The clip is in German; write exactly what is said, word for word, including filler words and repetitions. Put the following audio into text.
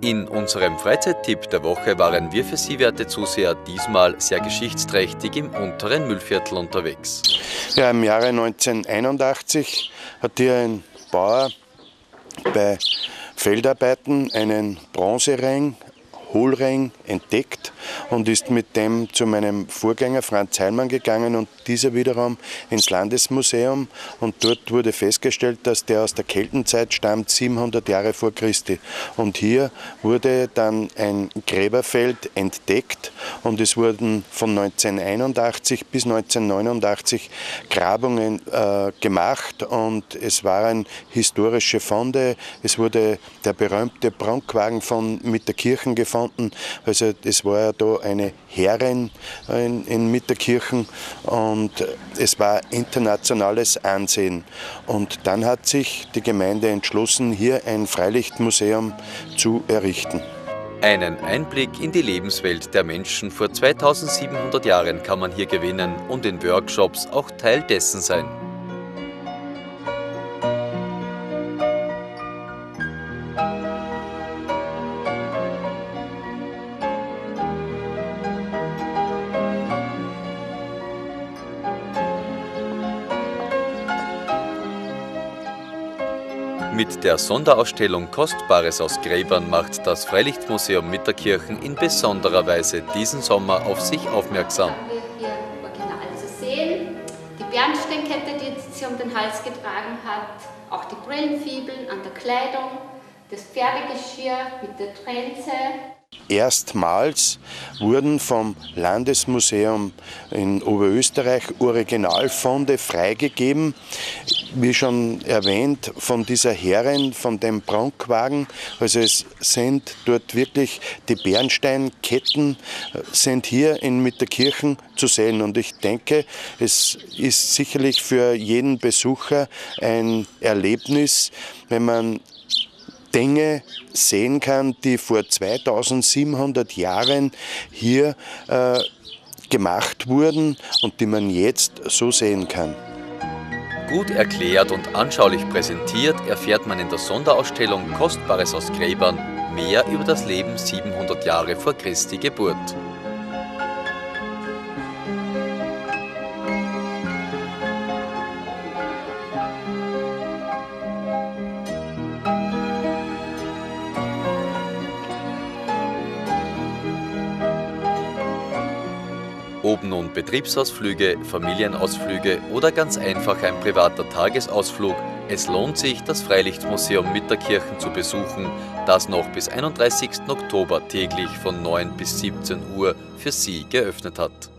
In unserem Freizeittipp der Woche waren wir für Sie, werte Zuseher, diesmal sehr geschichtsträchtig im unteren Mühlviertel unterwegs. Ja, im Jahre neunzehnhunderteinundachtzig hat hier ein Bauer bei Feldarbeiten einen Bronzering, Hohlring entdeckt und ist mit dem zu meinem Vorgänger Franz Heilmann gegangen und dieser wiederum ins Landesmuseum, und dort wurde festgestellt, dass der aus der Keltenzeit stammt, siebenhundert Jahre vor Christi. Und hier wurde dann ein Gräberfeld entdeckt und es wurden von neunzehnhunderteinundachtzig bis neunzehnhundertneunundachtzig Grabungen äh, gemacht und es waren historische Funde. Es wurde der berühmte Prunkwagen von Mitterkirchen gefunden, also es war ja da eine Herrin in, in Mitterkirchen und es war internationales Ansehen. Und dann hat sich die Gemeinde entschlossen, hier ein Freilichtmuseum zu errichten. Einen Einblick in die Lebenswelt der Menschen vor zweitausendsiebenhundert Jahren kann man hier gewinnen und in Workshops auch Teil dessen sein. Mit der Sonderausstellung Kostbares aus Gräbern macht das Freilichtmuseum Mitterkirchen in besonderer Weise diesen Sommer auf sich aufmerksam. Hier original zu sehen, die Bernsteinkette, die sie um den Hals getragen hat, auch die Brillenfibeln an der Kleidung, das Pferdegeschirr mit der Trense. Erstmals wurden vom Landesmuseum in Oberösterreich Originalfunde freigegeben. Wie schon erwähnt, von dieser Herrin, von dem Prunkwagen. Also es sind dort wirklich die Bernsteinketten sind hier in Mitterkirchen zu sehen. Und ich denke, es ist sicherlich für jeden Besucher ein Erlebnis, wenn man Dinge sehen kann, die vor zweitausendsiebenhundert Jahren hier äh, gemacht wurden und die man jetzt so sehen kann. Gut erklärt und anschaulich präsentiert erfährt man in der Sonderausstellung Kostbares aus Gräbern mehr über das Leben siebenhundert Jahre vor Christi Geburt. Ob nun Betriebsausflüge, Familienausflüge oder ganz einfach ein privater Tagesausflug, es lohnt sich, das Freilichtmuseum Mitterkirchen zu besuchen, das noch bis einunddreißigsten Oktober täglich von neun bis siebzehn Uhr für Sie geöffnet hat.